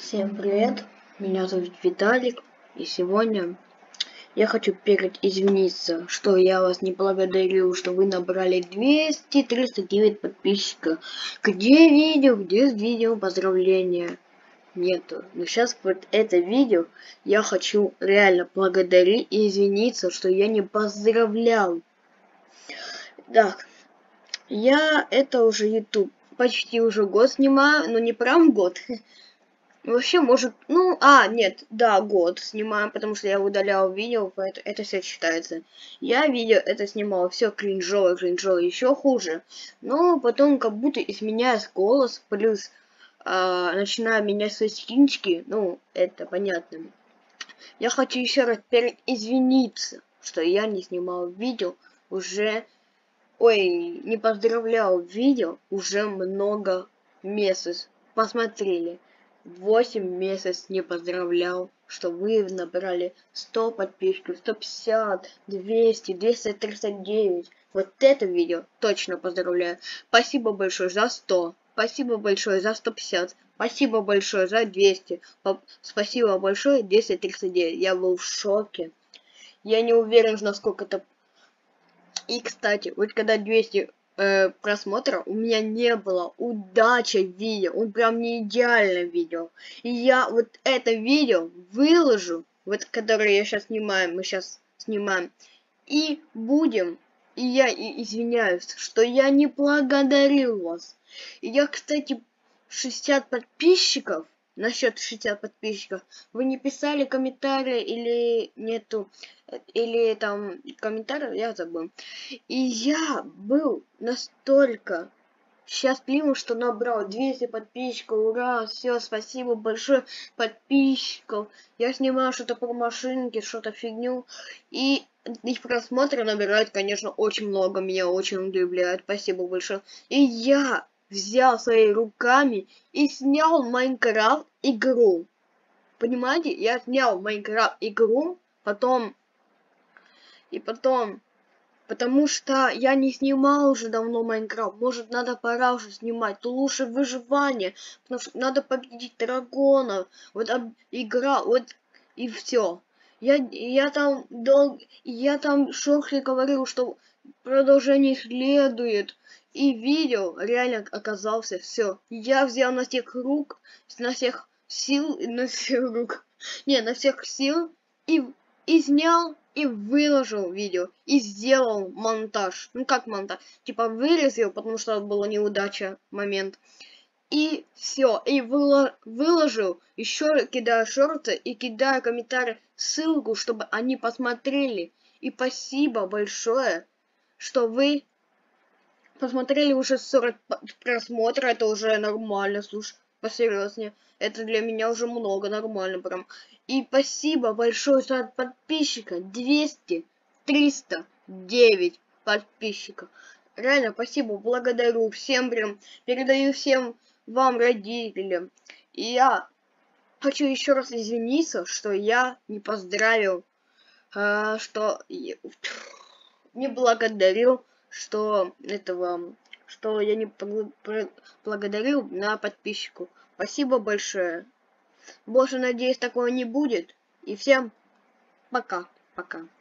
Всем привет, меня зовут Виталик, и сегодня я хочу извиниться, что я вас не благодарил, что вы набрали 239 подписчиков. Где видео поздравления? Нету. Но сейчас вот это видео я хочу реально благодарить и извиниться, что я не поздравлял. Так, это уже YouTube почти уже год снимаю, но не прям год. Вообще, может, нет, да, год снимаем, потому что я удалял видео, поэтому это все считается. Я видео это снимал, все кринжово, еще хуже. Но потом как будто изменяется голос, плюс начинаю менять свои скинчики, это понятно. Я хочу еще раз извиниться, что я не снимал видео уже, не поздравлял видео уже много месяцев. Посмотрели. 8 месяцев не поздравлял, что вы набрали 100 подписчиков, 150, 200, 239. Вот это видео точно поздравляю. Спасибо большое за 100. Спасибо большое за 150. Спасибо большое за 200. Спасибо большое 239. Я был в шоке. Я не уверен, насколько это... И, кстати, вот когда 200 просмотра у меня не было. Удача видео. Он прям не идеальное видео. И я вот это видео выложу, вот которое я сейчас снимаю, мы сейчас снимаем. И я извиняюсь, что я не благодарил вас. И я, кстати, 60 подписчиков, насчет 60 подписчиков, вы не писали комментарии или нету, или там комментариев, я забыл. И я был настолько счастливым, что набрал 200 подписчиков, ура, все, спасибо большое, подписчиков. Я снимаю что-то про машинки, что-то фигню, и их просмотры набирают, конечно, очень много, меня очень удивляет, спасибо большое. И я взял своими руками и снял Майнкрафт игру. Понимаете, я снял Майнкрафт игру, потом, потому что я не снимал уже давно Майнкрафт. Может, пора уже снимать. То лучше выживание. Потому что надо победить драконов. Вот игра, вот и все. Я там шорхе говорил, что продолжение следует. И видео реально оказался все. Я взял на всех рук, на всех сил, на всех рук. Не, на всех сил и снял, и выложил видео, и сделал монтаж. Ну как монтаж? Типа вырезал, потому что была неудача момент. И все, и выложил, еще кидаю шорты и кидаю комментарий, ссылку, чтобы они посмотрели. И спасибо большое, что вы посмотрели уже 40 просмотров, это уже нормально, слушай, посерьезнее. Это для меня уже много, нормально прям. И спасибо большое за подписчика. 200, 309 подписчиков. Реально, спасибо, благодарю всем прям. Передаю всем вам, родителям. И я хочу еще раз извиниться, что я не поздравил, что не благодарил, что я не благодарил на подписчику. Спасибо большое. Больше, надеюсь, такого не будет. И всем пока.